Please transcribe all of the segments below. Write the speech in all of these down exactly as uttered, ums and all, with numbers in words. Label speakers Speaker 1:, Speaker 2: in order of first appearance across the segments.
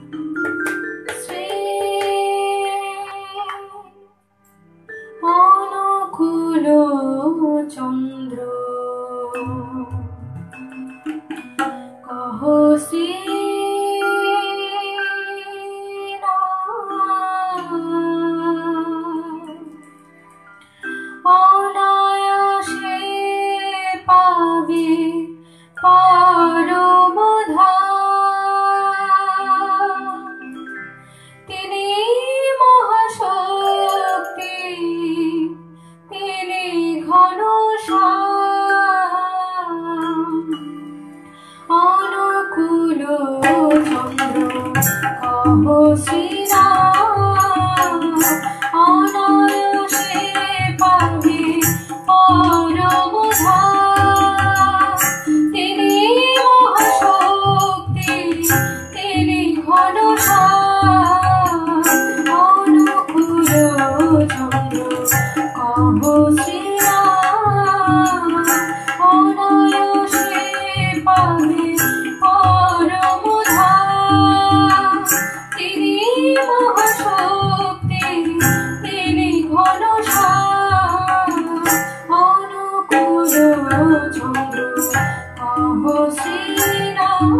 Speaker 1: অনুকূল চন্দ্র কহ শ্রী অনায়াসে পাবে পরম ধাম। তিনি মহাশক্তি, তিনি ঘনশ্যাম। অনুকূল চন্দ্র কহ শ্রীরাম, অনায়াসে পাবে পরম ধাম। তিনি মহাশক্তি, তিনি ঘনশ্যাম। অনুকূল চন্দ্র কহ শ্রীরাম, অনায়াসে পাবে পরম ধাম। তিনি মহাশক্তি, তিনি ঘনশ্যাম। অনুকূল চন্দ্র কহ শ্রীরাম।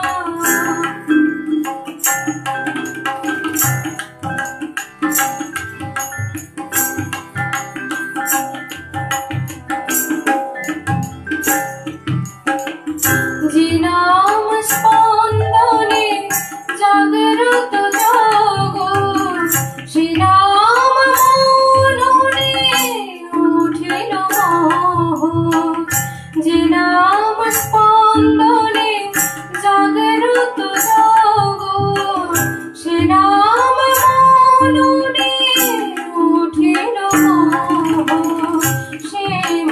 Speaker 1: যে নাম স্পন্দনে জাগরত জগৎ, সে নাম মননে উঠিল মোহন। যে নাম স্পন্দনে জাগরত জগৎ, সে নাম মননে উঠিল মোহন। সে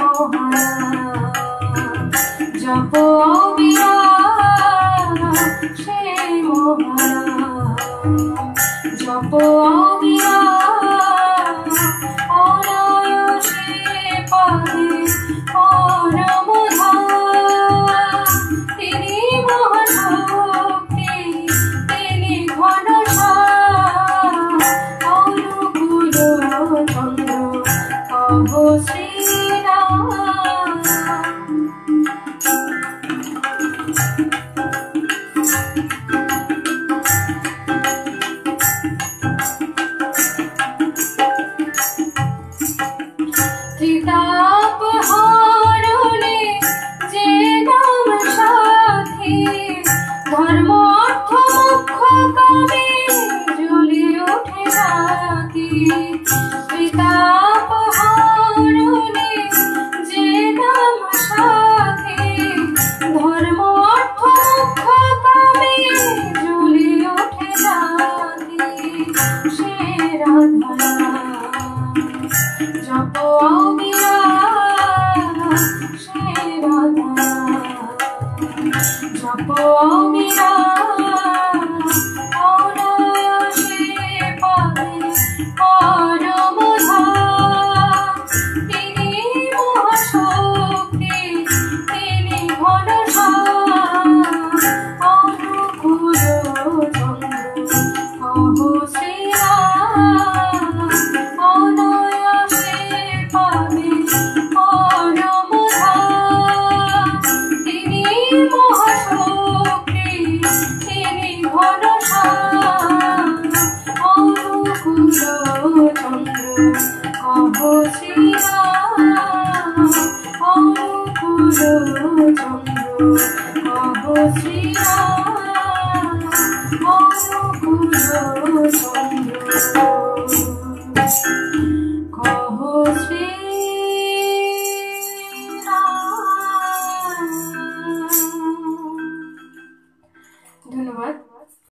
Speaker 1: মহানাম জপ অবিরাম, সে মহানাম জপ অবিরাম। অনায়াসে পাবে পরম ধাম। তিনি মহাশক্তি, তিনি ঘনশ্যাম। অনুকূল চন্দ্র কহ শ্রীরাম। ত্রিতাপ হরণে যে নাম সাথী, ধর্ম অর্থ মোক্ষ কামে জ্বলে ওঠে রাতি। ত্রিতাপ হরণে যে নাম সাথী, ধর্ম অর্থ মোক্ষ কামে জ্বলে ওঠে রাতি। সে রাধা জপ অবিরাম, সে রাধা জপ অবিরাম। অনায়াসে পাবে পরম ধাম। তিনি মহাশক্তি, তিনি ঘনশ্যাম। অনুকূল চন্দ্র কহ শ্রীরাম, অনায়াসে পাবে পরম ধাম। তিনি মহাশক্তি, তিনি ঘনশ্যাম। অনুকূল চন্দ্র কহ শ্রীরাম, অনুকূল চন্দ্র কহ শ্রীরাম, অনুকূল চন্দ্র।